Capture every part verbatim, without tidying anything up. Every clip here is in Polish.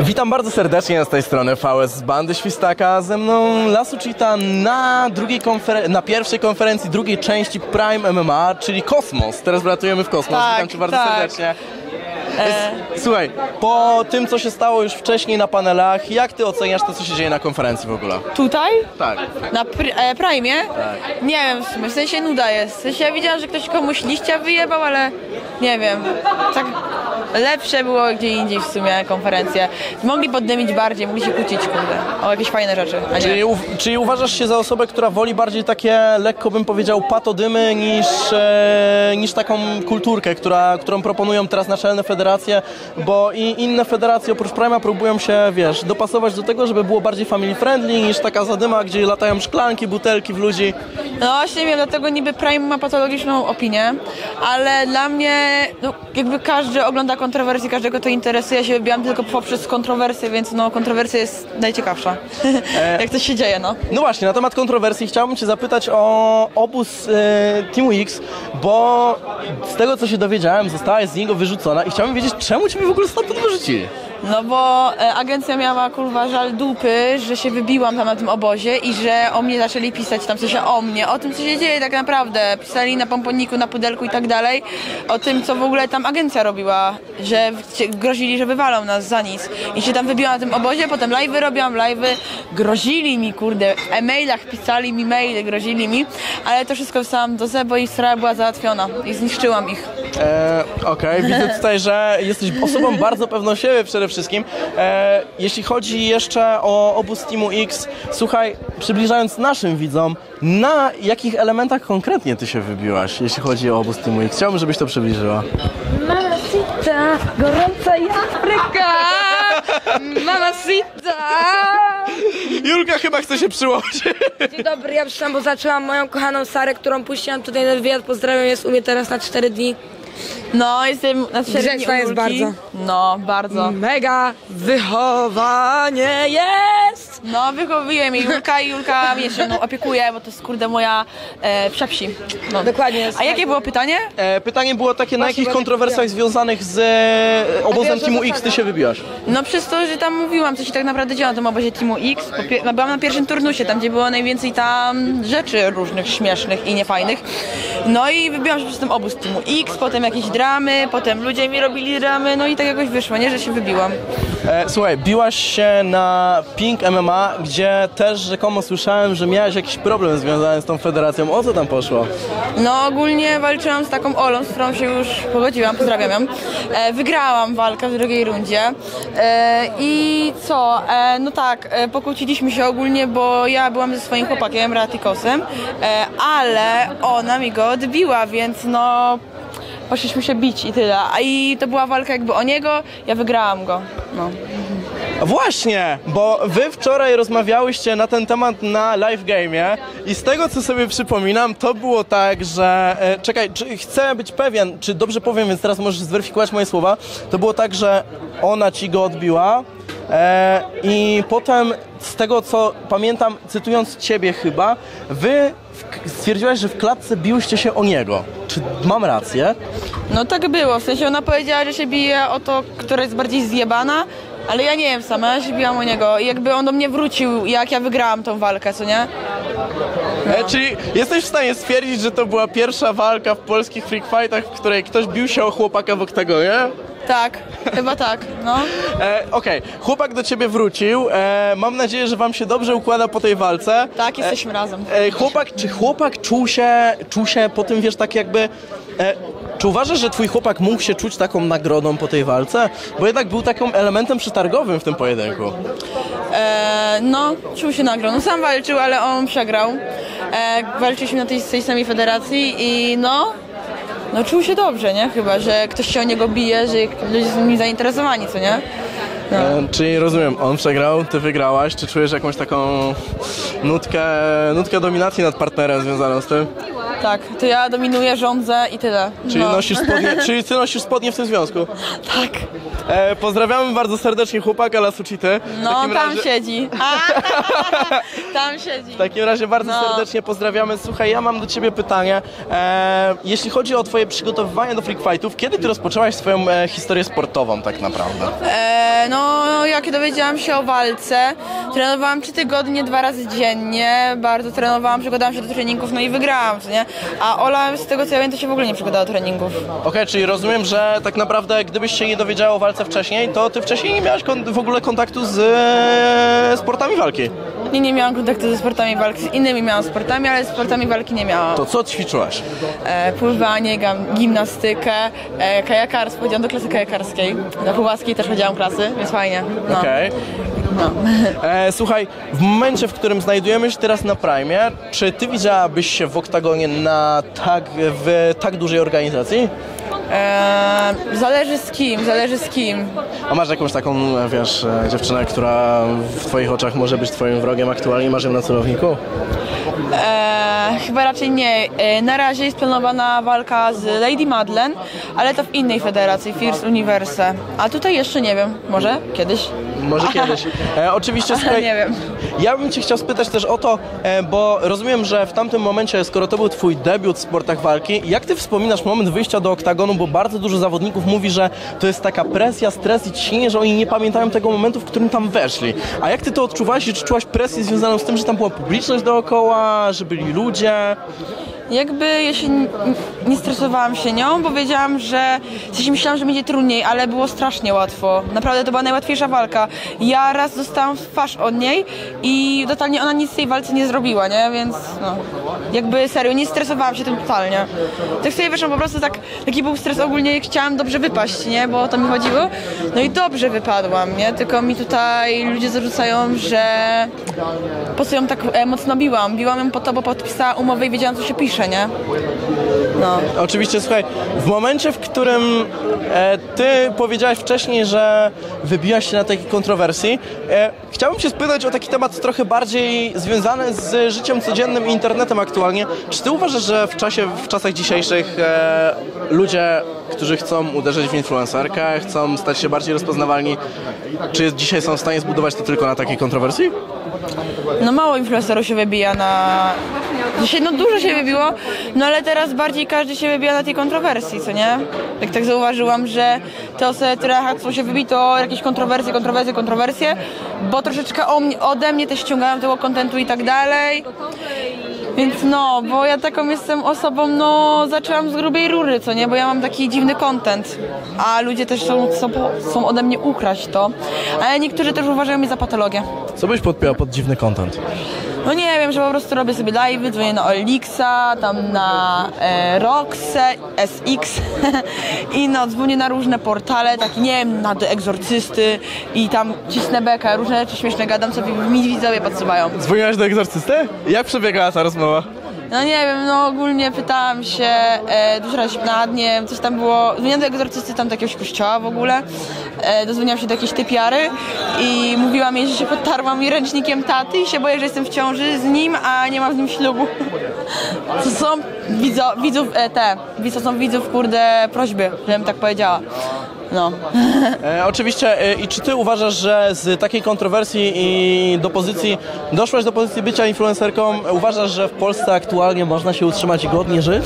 Witam bardzo serdecznie z tej strony V S z Bandy Świstaka, ze mną Lasu Cheetah na drugiej konferen- na pierwszej konferencji drugiej części Prime M M A, czyli Kosmos. Teraz wlatujemy w kosmos. Tak, Witam Cię bardzo tak. serdecznie. E... Słuchaj, po tym co się stało już wcześniej na panelach, jak Ty oceniasz to, co się dzieje na konferencji w ogóle? Tutaj? Tak. Na pr- e, Prime? Tak. Nie wiem, w sumie, w sensie nuda jest. W sensie ja widziałam, że ktoś komuś liścia wyjebał, ale nie wiem. Tak lepsze było gdzie indziej w sumie konferencje. Mogli poddymić bardziej, mogli się kłócić, kurde, o jakieś fajne rzeczy, a nie. Czyli, u- czyli uważasz się za osobę, która woli bardziej takie, lekko bym powiedział, patodymy niż, e, niż taką kulturkę, która, którą proponują teraz naczelne federacje, bo i inne federacje oprócz Prime'a próbują się, wiesz, dopasować do tego, żeby było bardziej family friendly niż taka zadyma, gdzie latają szklanki, butelki w ludzi. No właśnie nie wiem, dlatego niby Prime ma patologiczną opinię, ale dla mnie, no jakby każdy ogląda kontrowersje, każdego to interesuje, ja się wybijam tylko poprzez kontrowersje, więc no kontrowersja jest najciekawsza, e... jak coś się dzieje, no. No właśnie, na temat kontrowersji chciałbym Cię zapytać o obóz e, Teamu X, bo z tego co się dowiedziałem, zostałaś z niego wyrzucona i chciałbym wiedzieć, czemu Ciebie w ogóle stamtąd wyrzucili? No bo e, agencja miała kurwa żal dupy, że się wybiłam tam na tym obozie i że o mnie zaczęli pisać tam, w sensie o mnie, o tym co się dzieje tak naprawdę. Pisali na pomponiku, na pudelku i tak dalej, o tym co w ogóle tam agencja robiła, że w, grozili, że wywalą nas za nic. I się tam wybiłam na tym obozie, potem live'y robiłam, live'y, grozili mi kurde, w e-mailach pisali mi maile, grozili mi, ale to wszystko wstałam do zebo i sprawa była załatwiona i zniszczyłam ich. E, Okej, okay. Widzę tutaj, że jesteś osobą bardzo pewną siebie przede wszystkim. E, jeśli chodzi jeszcze o obóz Teamu X, słuchaj, przybliżając naszym widzom, na jakich elementach konkretnie ty się wybiłaś, jeśli chodzi o obóz Teamu X? Chciałbym, żebyś to przybliżyła. Mamacita, gorąca Afryka, mamacita. Julka chyba chce się przyłożyć. Dzień dobry, ja przyszłam, bo zaczęłam moją kochaną Sarę, którą puściłam tutaj na wywiad. Pozdrawiam, jest u mnie teraz na cztery dni. No, jestem na cztery dni Grzeczna jest bardzo. No, bardzo. Mega wychowanie jest! No, wychowuję mnie Julka i Julka mnie się mną opiekuje, bo to jest kurde moja e, psia psi. No. Dokładnie jest. A jakie było pytanie? E, pytanie było takie, na Właśnie jakich bardzo kontrowersjach związanych z e, obozem wiesz, Teamu że X ty zasada. się wybiłaś? No przez to, że tam mówiłam, co się tak naprawdę dzieje na tym obozie Teamu X. Po pie- no, byłam na pierwszym turnusie, tam gdzie było najwięcej tam rzeczy różnych, śmiesznych i niefajnych. No i wybiłam się przez ten obóz Teamu X, potem jakieś dramy, potem ludzie mi robili dramy, no i tak jakoś wyszło, nie, że się wybiłam. E, słuchaj, biłaś się na Pink M M A, gdzie też rzekomo słyszałem, że miałaś jakiś problem związany z tą federacją. O co tam poszło? No ogólnie walczyłam z taką Olą, z którą się już pogodziłam, pozdrawiam ją. E, wygrałam walkę w drugiej rundzie. E, I co? E, no tak, e, pokłóciliśmy się ogólnie, bo ja byłam ze swoim chłopakiem, Ratikosem, e, ale ona mi go odbiła, więc no poszliśmy się bić i tyle. A i to była walka jakby o niego, ja wygrałam go. No. Właśnie, bo wy wczoraj rozmawiałyście na ten temat na live game'ie i z tego co sobie przypominam, to było tak, że e, czekaj, czy, chcę być pewien, czy dobrze powiem, więc teraz możesz zweryfikować moje słowa. To było tak, że ona ci go odbiła e, i potem z tego co pamiętam, cytując ciebie chyba, wy w, stwierdziłaś, że w klatce biłyście się o niego. Czy mam rację? No tak było, w sensie ona powiedziała, że się bije o to, która jest bardziej zjebana, ale ja nie wiem sama, ja się biłam o niego i jakby on do mnie wrócił, jak ja wygrałam tą walkę, co nie? No. E, czyli jesteś w stanie stwierdzić, że to była pierwsza walka w polskich freak fightach, w której ktoś bił się o chłopaka w oktagonie? Tak, chyba tak, no. E, Okej, okay. Chłopak do ciebie wrócił, e, mam nadzieję, że wam się dobrze układa po tej walce. Tak, jesteśmy e, razem. E, chłopak, czy chłopak czuł się, czuł się po tym, wiesz, tak jakby... E, czy uważasz, że twój chłopak mógł się czuć taką nagrodą po tej walce? Bo jednak był takim elementem przetargowym w tym pojedynku. E, no, czuł się nagrodą. No, sam walczył, ale on przegrał. E, walczyliśmy na tej, tej samej federacji i no... No czuł się dobrze, nie? Chyba, że ktoś się o niego bije, że ludzie są nim zainteresowani, co nie? No. E, czyli rozumiem, on przegrał, ty wygrałaś. Czy czujesz jakąś taką nutkę, nutkę dominacji nad partnerem związaną z tym? Tak, to ja dominuję, rządzę i tyle. Czyli, no. nosisz spodnie, czyli ty nosisz spodnie w tym związku? Tak. E, pozdrawiamy bardzo serdecznie chłopaka Las Ucity. W No, takim tam razie- siedzi. Tam siedzi. W takim razie bardzo No. serdecznie pozdrawiamy. Słuchaj, ja mam do ciebie pytanie. E, jeśli chodzi o twoje przygotowywanie do freak fightów, kiedy ty rozpoczęłaś swoją e, historię sportową tak naprawdę? E, no, jak dowiedziałam się o walce, trenowałam trzy tygodnie, dwa razy dziennie, bardzo trenowałam, przygotowałam się do treningów, no i wygrałam, co nie? A Ola, z tego co ja wiem, to się w ogóle nie przygotowała do treningów. Okej, czyli rozumiem, że tak naprawdę gdybyś się nie dowiedziała o walce wcześniej, to ty wcześniej nie miałaś kon- w ogóle kontaktu z e, sportami walki. Nie, nie miałam kontaktu ze sportami walki, z innymi miałam sportami, ale z sportami walki nie miałam. To co ćwiczyłaś? E, pływanie, gam, gimnastykę, e, kajakarstwo, chodziłam do klasy kajakarskiej. Na Puławskiej też chodziłam klasy, więc fajnie. No. Okej. No. E, słuchaj, w momencie, w którym znajdujemy się teraz na Prime, czy ty widziałabyś się w oktagonie na tak, w tak dużej organizacji? E, zależy z kim, zależy z kim. A masz jakąś taką, wiesz, e, dziewczynę, która w twoich oczach może być twoim wrogiem aktualnie, masz ją na celowniku? E, chyba raczej nie. E, na razie jest planowana walka z Lady Madeleine, ale to w innej federacji, First Universe. A tutaj jeszcze nie wiem, może kiedyś? Może kiedyś. E, oczywiście, słuchaj, Nie wiem. ja bym cię chciał spytać też o to, e, bo rozumiem, że w tamtym momencie, skoro to był twój debiut w sportach walki, jak ty wspominasz moment wyjścia do oktagonu, bo bardzo dużo zawodników mówi, że to jest taka presja, stres i ciśnienie, że oni nie pamiętają tego momentu, w którym tam weszli. A jak ty to odczuwałaś i czy czułaś presję związaną z tym, że tam była publiczność dookoła, że byli ludzie? Jakby ja się n- nie stresowałam się nią, bo wiedziałam, że w sensie myślałam, że będzie trudniej, ale było strasznie łatwo. Naprawdę to była najłatwiejsza walka. Ja raz dostałam w twarz od niej i totalnie ona nic w tej walce nie zrobiła, nie? Więc no, jakby serio, nie stresowałam się tym totalnie. Tak sobie wyszłam po prostu tak, taki był stres ogólnie, jak chciałam dobrze wypaść, nie? Bo o to mi chodziło. No i dobrze wypadłam, nie? Tylko mi tutaj ludzie zarzucają, że po co ją tak e, mocno biłam. Biłam ją po to, bo podpisała umowę i wiedziałam, co się pisze, nie? No. Oczywiście, słuchaj, w momencie, w którym e, ty powiedziałaś wcześniej, że wybiłaś się na takiej kontrowersji, e, chciałbym się spytać o taki temat trochę bardziej związany z życiem codziennym i internetem aktualnie. Czy ty uważasz, że w czasie, w czasach dzisiejszych e, ludzie, którzy chcą uderzyć w influencerkę, chcą stać się bardziej rozpoznawalni, czy dzisiaj są w stanie zbudować to tylko na takiej kontrowersji? No mało influencerów się wybija na... Dzisiaj no dużo się wybiło, no ale teraz bardziej każdy się wybija na tej kontrowersji, co nie? Jak tak zauważyłam, że te osoby, które chcą się wybić, to jakieś kontrowersje, kontrowersje, kontrowersje, bo troszeczkę o mnie, ode mnie też ściągają tego kontentu i tak dalej. Więc no, bo ja taką jestem osobą, no zaczęłam z grubej rury, co nie? Bo ja mam taki dziwny content, a ludzie też są, są, są ode mnie ukraść to, ale niektórzy też uważają mnie za patologię. Co byś podpięła pod dziwny content? No nie wiem, że po prostu robię sobie live'y, dzwonię na Olixa, tam na e, Roxę, S X i no dzwonię na różne portale, tak nie wiem, na do Egzorcysty i tam cisnę bekę, różne rzeczy śmieszne gadam, co mi widzowie podsuwają. Dzwoniłaś do egzorcysty? Jak przebiegała ta rozmowa? No nie wiem, no ogólnie pytałam się e, dużo razy na dnie, coś tam było, dzwoniłam do egzorcysty tam do jakiegoś kościoła w ogóle, e, dodzwoniłam się do jakiejś typiary i mówiłam jej, że się podtarłam jej ręcznikiem taty i się boję, że jestem w ciąży z nim, a nie mam z nim ślubu. To są widzo, widzów, e, te, to są widzów, kurde, prośby, żebym tak powiedziała. No. E, oczywiście, e, i czy ty uważasz, że z takiej kontrowersji i do pozycji, doszłaś do pozycji bycia influencerką, uważasz, że w Polsce aktualnie można się utrzymać i godnie żyć?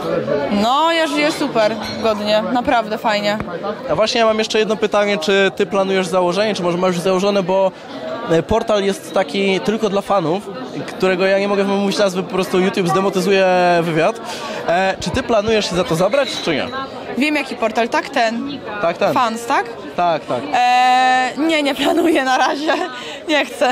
No, ja żyję super, godnie, naprawdę fajnie. A właśnie ja mam jeszcze jedno pytanie, czy ty planujesz założenie, czy może masz już założone, bo e, portal jest taki tylko dla fanów, którego ja nie mogę wymówić nazwy, po prostu YouTube zdemotyzuje wywiad. E, czy ty planujesz się za to zabrać, czy nie? Wiem jaki portal, tak ten? Tak, ten. Fans, tak? Tak, tak. Eee, nie, nie planuję na razie. Nie chcę.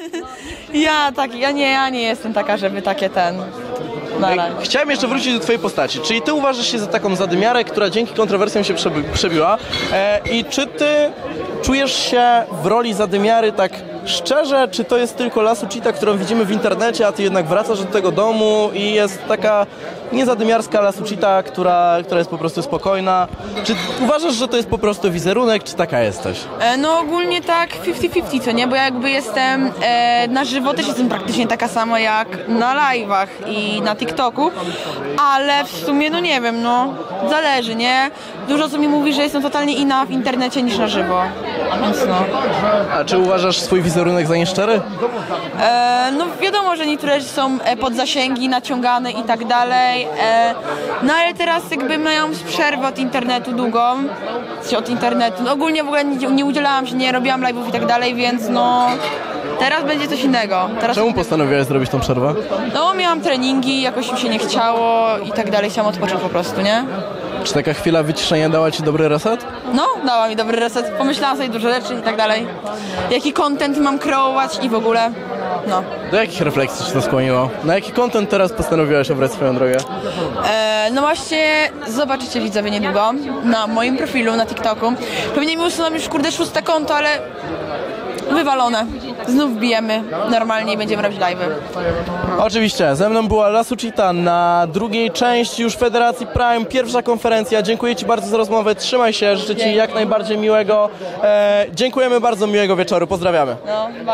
Ja tak, ja nie, ja nie jestem taka, żeby takie ten. Na razie. Chciałem jeszcze wrócić do twojej postaci. Czyli ty uważasz się za taką zadymiarę, która dzięki kontrowersjom się przebi- przebiła. E, I czy ty czujesz się w roli zadymiary tak szczerze, czy to jest tylko Lasu Cheetah, którą widzimy w internecie, a ty jednak wracasz do tego domu i jest taka niezadymiarska Lasu Cheetah, która, która jest po prostu spokojna? Czy uważasz, że to jest po prostu wizerunek, czy taka jesteś? E, No ogólnie tak fifty fifty, co nie? Bo jakby jestem e, na żywo też jestem praktycznie taka sama jak na live'ach i na TikToku, ale w sumie no nie wiem, no zależy, nie? Dużo co mi mówi, że jestem totalnie inna w internecie niż na żywo, więc no. A czy uważasz swój wizerunek za nieszczery? E, no wiadomo, że niektóre rzeczy są e, pod zasięgi naciągane i tak dalej, e, no ale teraz jakby mają przerwę od internetu długą, czy od internetu, no ogólnie w ogóle nie, nie udzielałam się, nie robiłam live'ów i tak dalej, więc no teraz będzie coś innego. Teraz Czemu postanowiłaś zrobić tą przerwę? No miałam treningi, jakoś mi się nie chciało i tak dalej, chciałam odpocząć po prostu, nie? Czy taka chwila wyciszenia dała ci dobry reset? No, dała mi dobry reset, pomyślałam sobie dużo rzeczy i tak dalej. Jaki content mam kreować i w ogóle, no. Do jakich refleksji cię to skłoniło? Na jaki content teraz postanowiłaś obrać swoją drogę? E, no właśnie, zobaczycie widzowie niedługo na moim profilu na TikToku. Pewnie mi usuną już kurde szóste konto, ale wywalone. Znów bijemy normalnie i będziemy robić live'y. Oczywiście, ze mną była Lasu Cheetah na drugiej części już Federacji Prime, pierwsza konferencja. Dziękuję ci bardzo za rozmowę, trzymaj się, życzę ci jak najbardziej miłego. E, dziękujemy bardzo, miłego wieczoru, pozdrawiamy. No,